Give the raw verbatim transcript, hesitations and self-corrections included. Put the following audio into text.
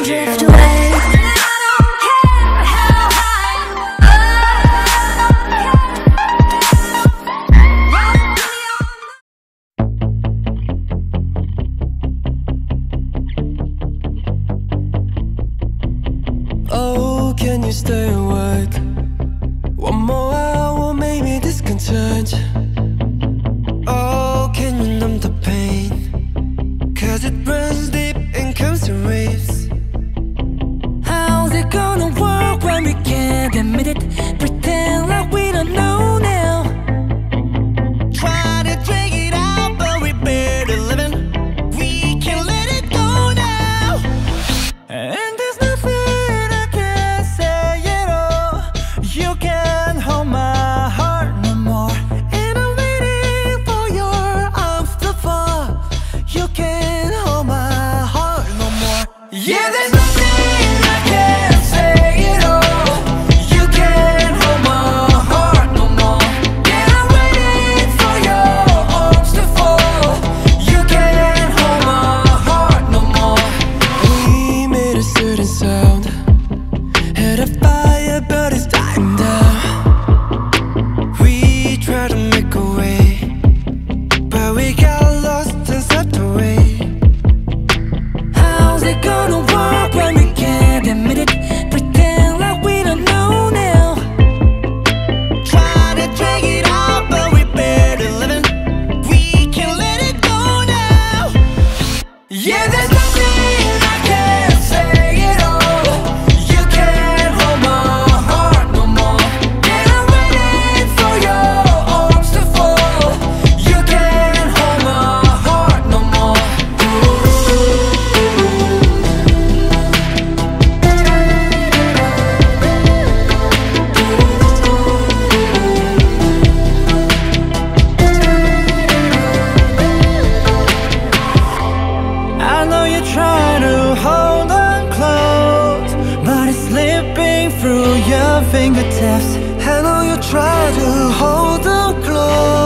drift away. Oh, can you stay awake? One more hour, maybe this can change. Oh, can you numb the pain? Cause it runs deep and comes in waves. How's it gonna work when we can't admit it? Pretend like we don't know now. Try to drag it out, but we better living. We can't let it go now. And there's nothing I can say at all. You can't hold my heart no more. And I'm waiting for your arms to fall. You can't hold my heart no more. Yeah, there's nothing I can say at all. You can't hold my heart no more. And I'm waiting for your arms to fall. You can't hold my heart no more. We made a certain sound, had a fire but it's dying down. We tried to make a way, but we got lost and swept away. How's it gonna work when we can't admit it? Pretend like we don't know now. Try to drag it out, but we better living. We can't let it go now. Yeah, there's nothing I can say at all. You can't hold my heart no more. And I'm waiting for your arms to fall. You can't hold my heart no more. I know you're trying to hold on close, but it's slipping through your fingertips. I know you try to hold on close.